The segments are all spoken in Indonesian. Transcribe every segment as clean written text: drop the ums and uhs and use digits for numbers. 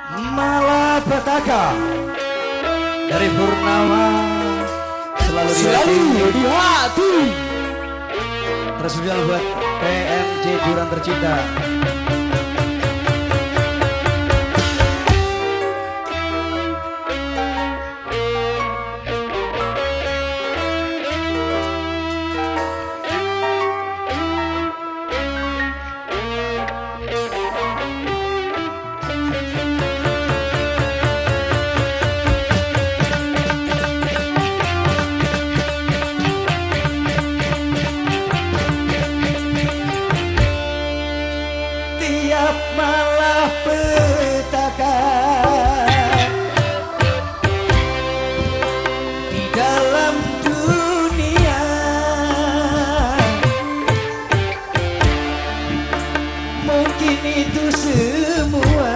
Malapetaka dari Purnama selalu di hati. Terus buat PMJ Jurang Tercinta. Malapetaka di dalam dunia, mungkin itu semua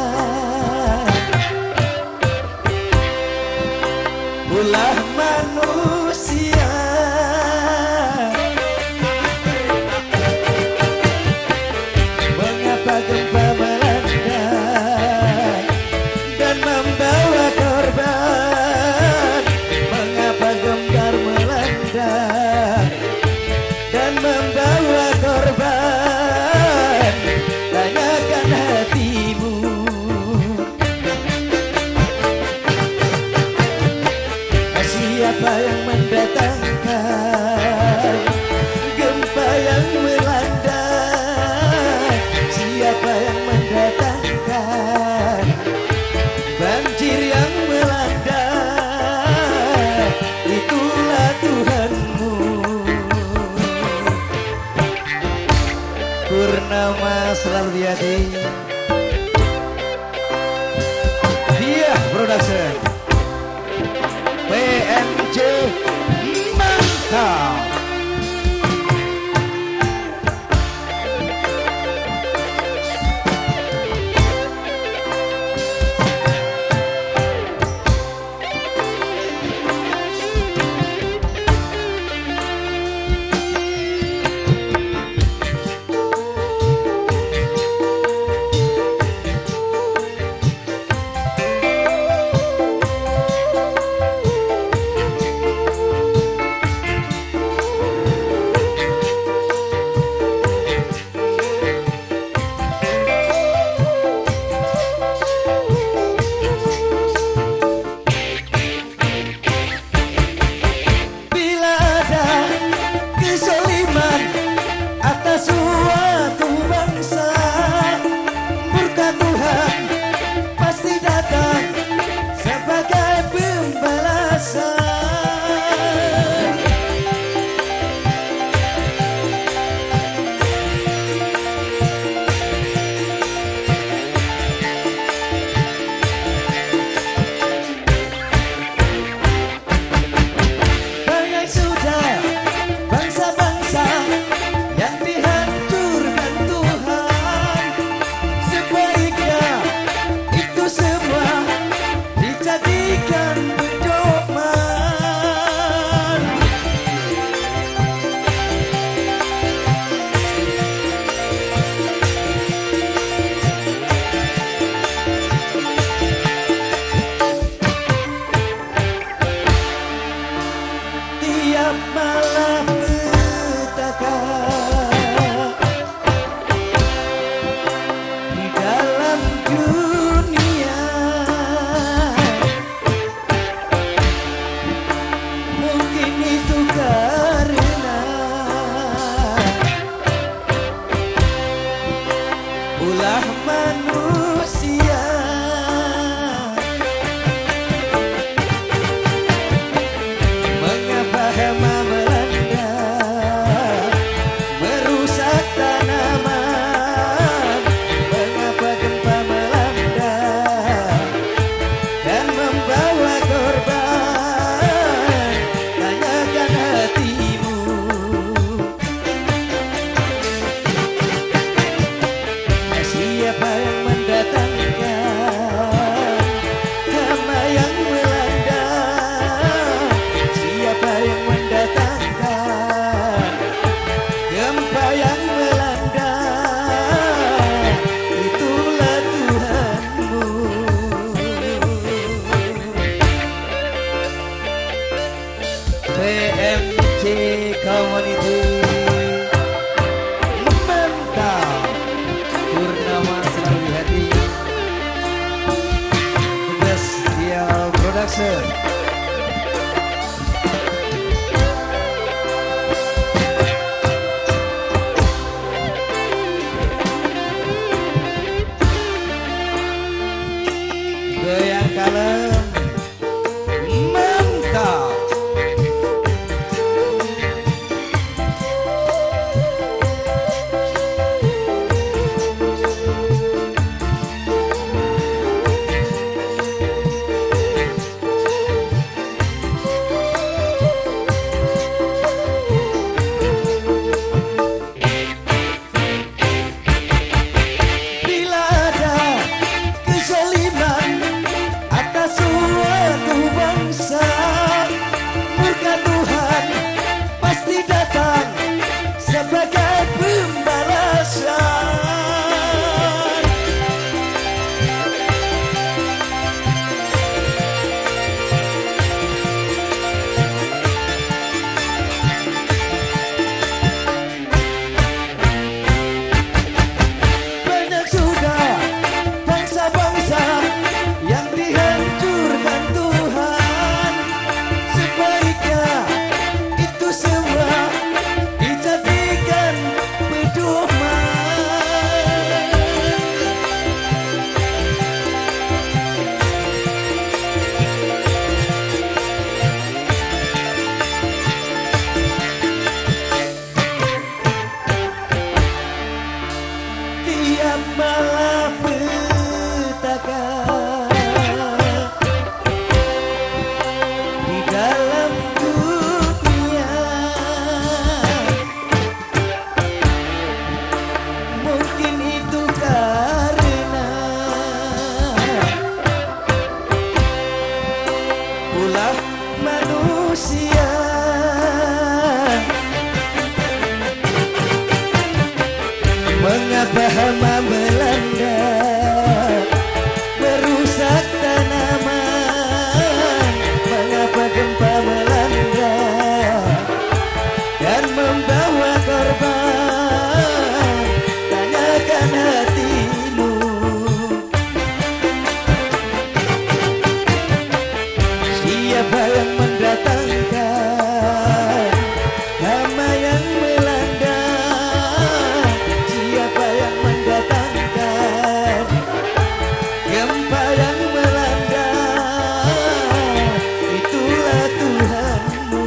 ulah manusia. Mengapa gempa melanda dan membawa korban? Mengapa gempa melanda dan membawa korban? Tanyakan hatimu. Siapa yang mendatangkan gempa yang melanda? Siapa yang mendatangkan banjir yang melanda? Itulah Tuhanmu. Purnama selalu di hati. Dia Production PMJ mantap. Suatu bangsa, murka Tuhan pasti datang sebagai pembalasan. Banyak sudah bangsa-bangsa yang dihancurkan Tuhan, sebaiknya itu semua dijadikan pedoman. Tiap malapetaka di dalam dunia, mungkin itu karena ulah manusia. Mengapa hama melanda merusak tanaman? Mengapa gempa melanda dan membawa korban? Tanyakan hatimu. Siapa yang mendatangkan hama yang melanda? Siapa yang mendatangkan gempa yang melanda? Itulah Tuhanmu. kalem mantap. Malam petaka di dalam dunia, mungkin itu karena ulah manusia mengapa hama melanda merusak tanaman, mengapa gempa melanda dan membawa korban, tanyakan hatimu. Siapa yang mendatangkan hama yang melanda? Siapa yang mendatangkan gempa yang melanda? Itulah Tuhanmu.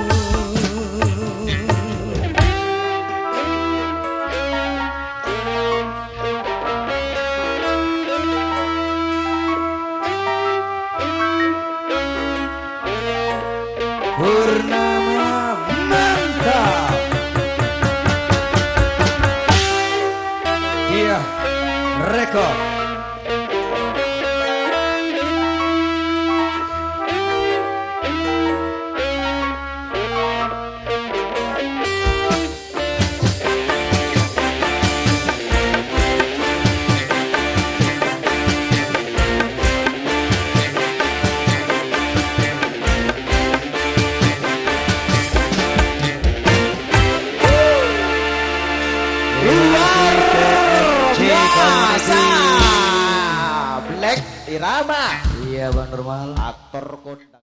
Purnama mantap. Iya, rekor. Luar biasa Black Irama. Iya Bang Normal. Aktor kondang.